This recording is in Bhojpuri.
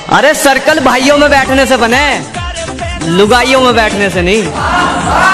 अरे सर्कल भाइयों में बैठने से बने, लुगाइयों में बैठने से नहीं।